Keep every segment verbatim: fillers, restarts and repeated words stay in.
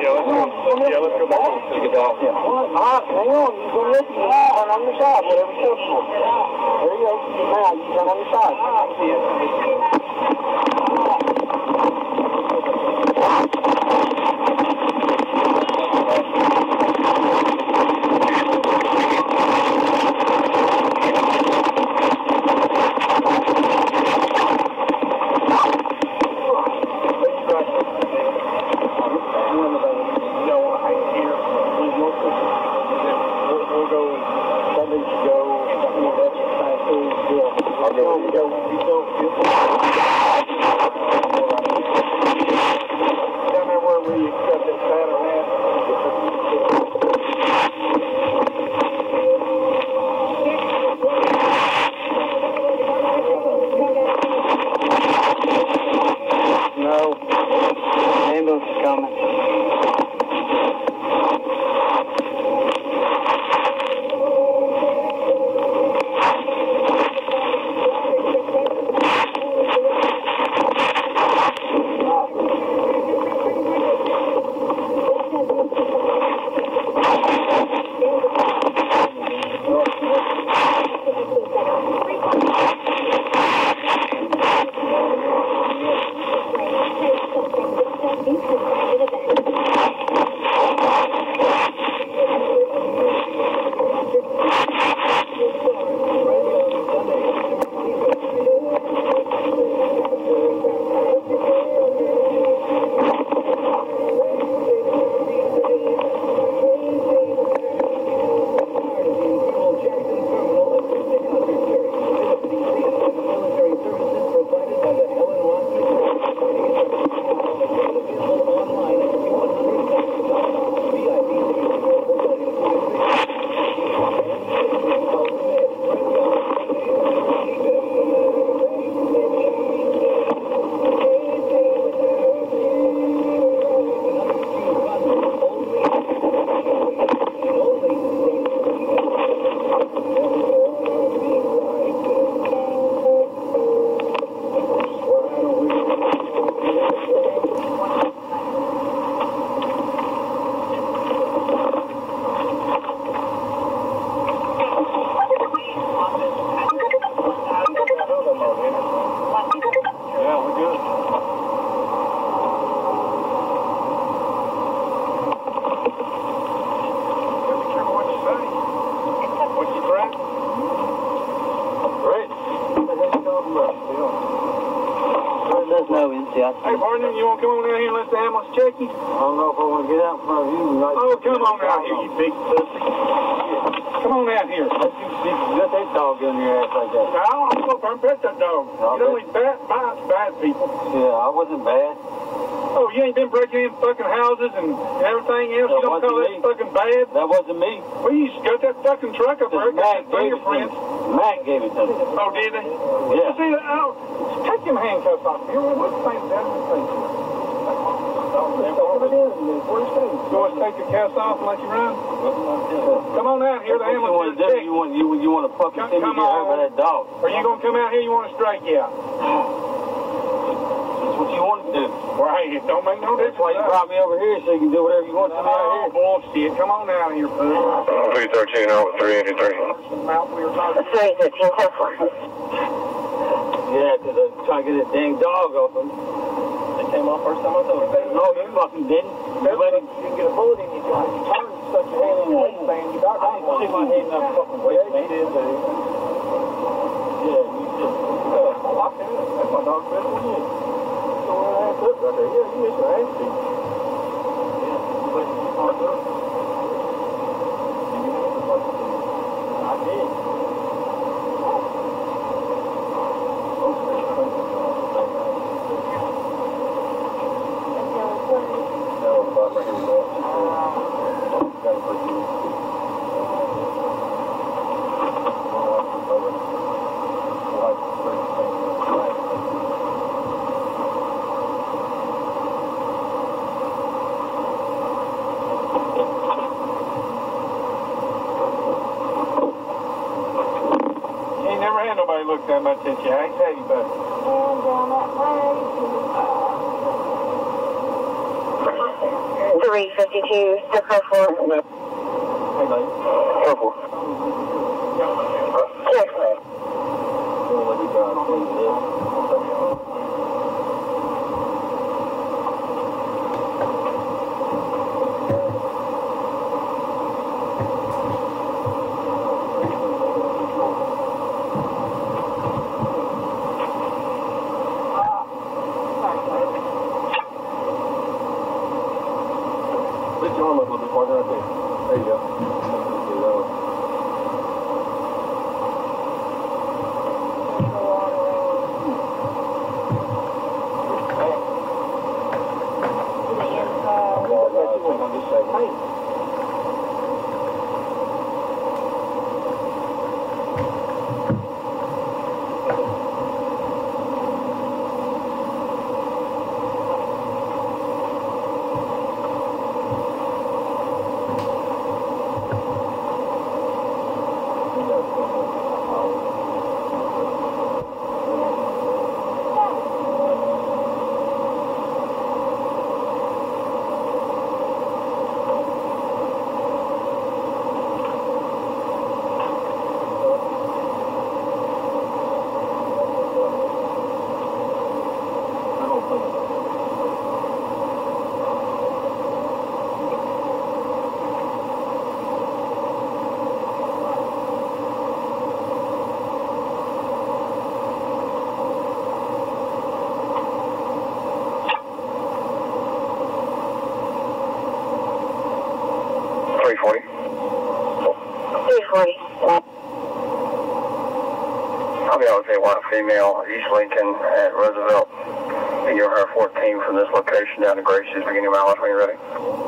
Yeah, let's go. Yeah, let's go back to the dog. Yeah. All right, hang on. You go listen. You turn on your side, whatever you go for. There you go. Now you turn on your side. Hey, partner, you want to come on down here and let the ambulance check you? I don't know if I want to get out in front of you. Like, oh, come on out here, you big pussy. Come on out here. Let you let that dog get in your ass like that. No, I'm going to pet that dog. No, you don't eat bad, bad, bad people. Yeah, I wasn't bad. Oh, you ain't been breaking in fucking houses and everything else? That you don't call that fucking bad? That wasn't me. Well, you just got that fucking truck up there. Matt gave it to me. Matt gave it to me. Oh, did they? Yeah. See, oh, take them handcuffs off. You know what the thing down in the face? You want to take your cuffs off and let you run? Come on out here. The ambulance is sick. You want you you want to fucking see me get hurt by that dog? Are you gonna come out here? You want to strike you out? That's what you want to do. Right. It don't make no difference. That's why you brought me over here so you can do whatever you want to me out here. Bullshit. Come on out here, pussy. three thirteen out with three eighty-three. three thirteen, ten four. Yeah, because I was trying to get this dang dog off him. They came off first time I saw him. No, you fucking didn't. You let him. You can get a bullet in you. You turn and stuck your hand in your waistband. You got I didn't stick my hand in that fucking waistband. Yeah, you did, baby. Yeah, you did. Yeah, I locked it in. That's my dog's best one yet. So we're ass up right there. Yeah, you hit your ass feet. Yeah, you let your arms up. You get the fucking thing. I did. Nobody looked that much at you. I ain't tell you about it. And down that way. three fifty-two, the car four. Hey, buddy. Go for it. Check. We'll let you drive through this. Put your arm up a little bit farther right there. There you go. three forty. three forty. I'll be able to say one female, East Lincoln at Roosevelt. You're her fourteen from this location down to Gracie's, beginning of mileage when you're ready.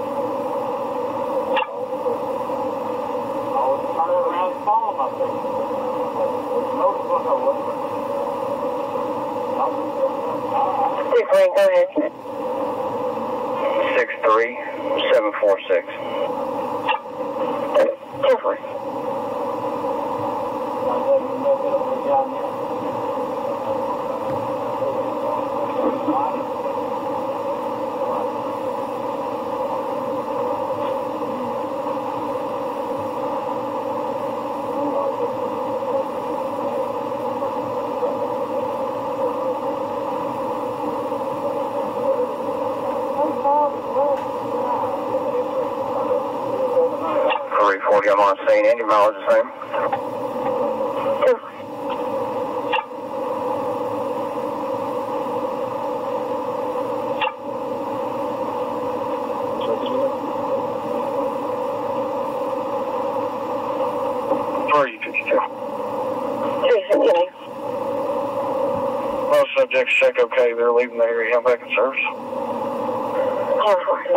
three forty, go ahead. six three seven four six. two forty. three forty, I'm on scene. Any mileage the same? two. three fifty-two. three fifty-nine. Most subjects check okay. They're leaving the area. I'm back in service. ten four.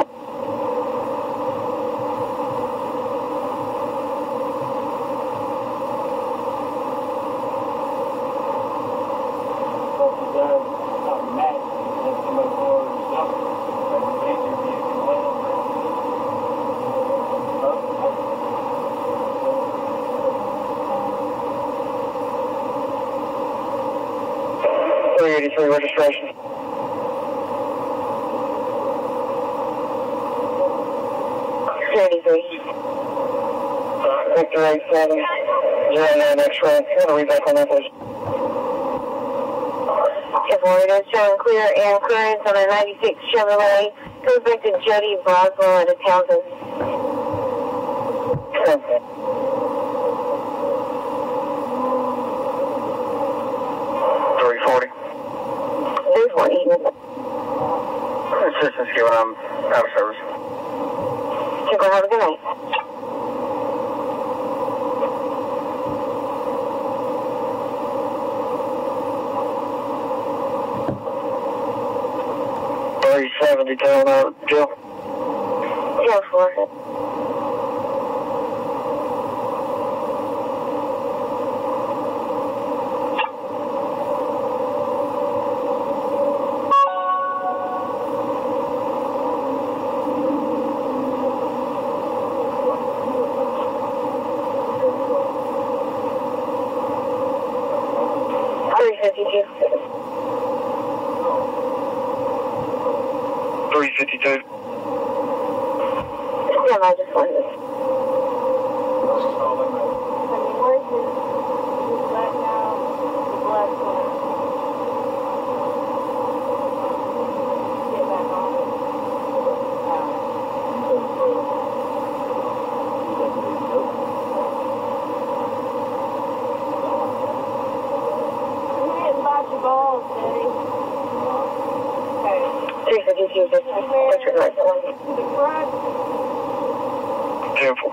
three eighty-three registration. thirty-three. Victor eight seven zero nine X-ray. You want to read back on that, please? ten four, it is showing clear and clearance on a ninety-six Chevrolet. Goes back to Jody Boswell at a Townsend. Okay. three forty. three forty. Assistance given, I'm out of service. You go have a good night. three seventy, telling out, Jill. ten four. three fifty-two. three fifty-two. I just wanted to... Careful.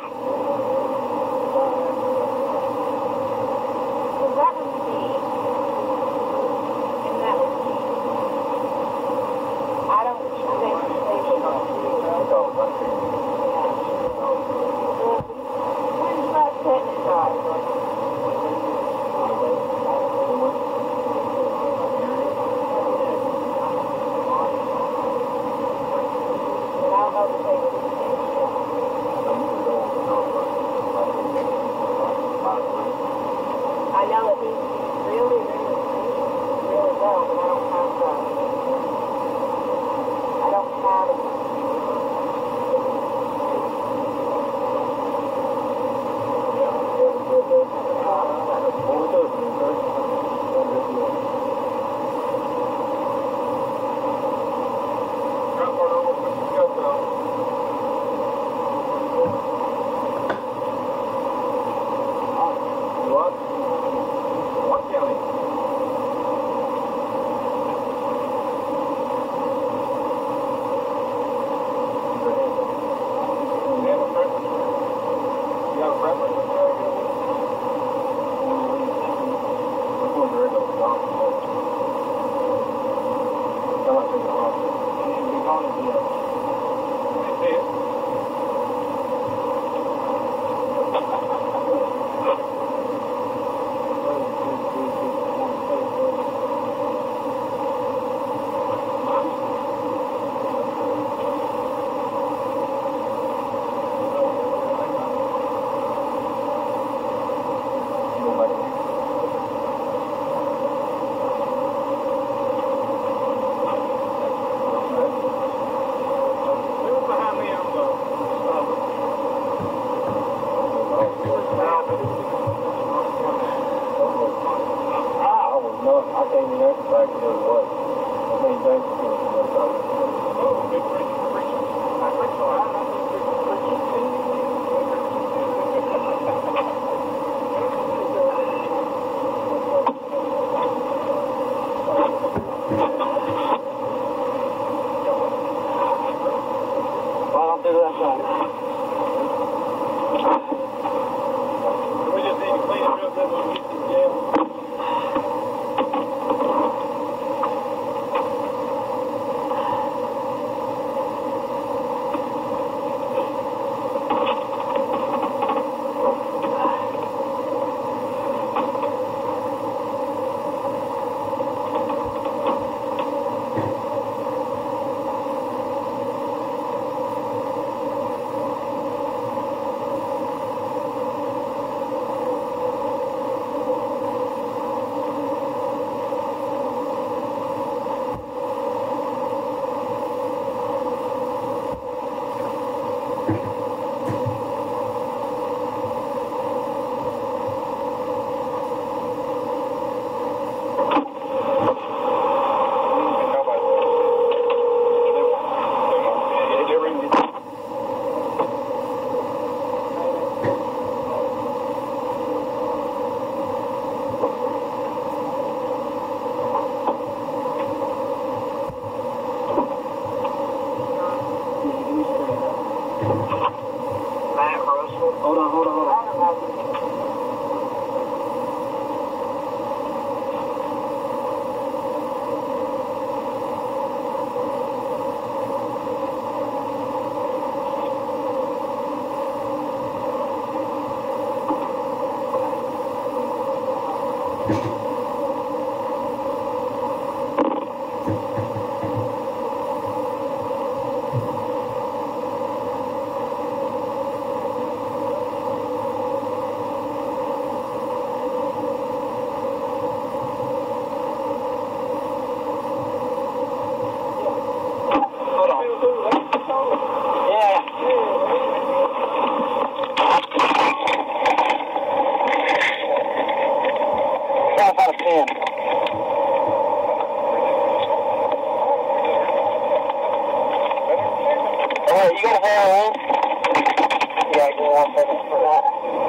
that.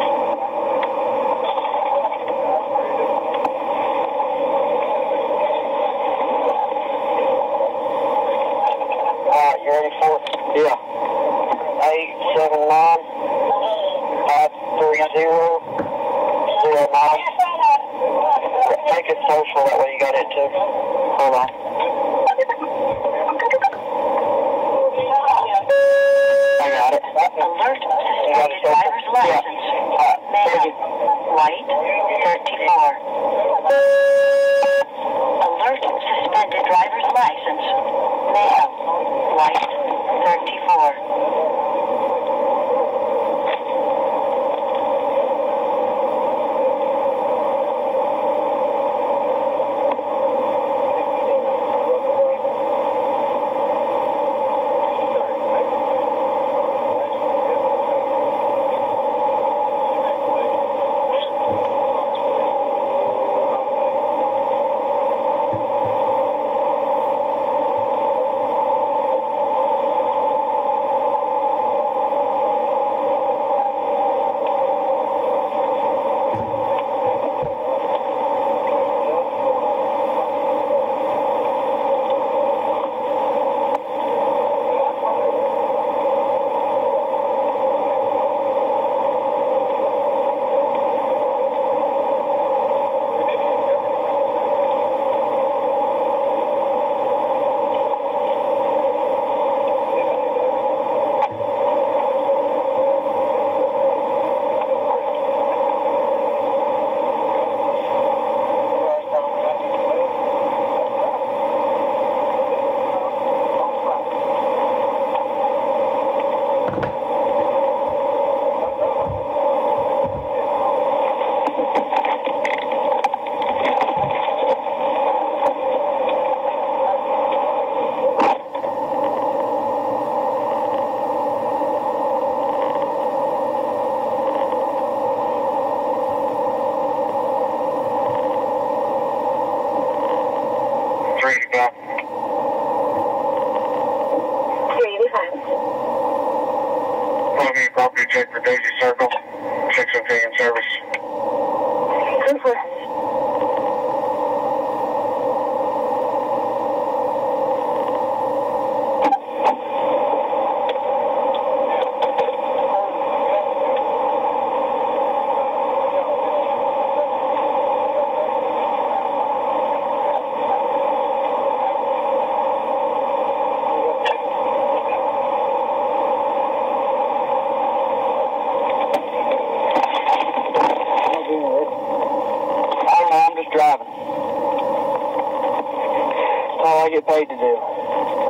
Alright, you ready for it? Yeah. eight seven nine, five three zero, zero nine. Make it social, that way you got it too. Hold on. I got it. Alert, suspended driver's license. Male, white, thirty-four. Alert, suspended driver's license. Male, white, thirty-four. Property check for Daisy Circle. six okay in service. Super. Driving. That's all I get paid to do.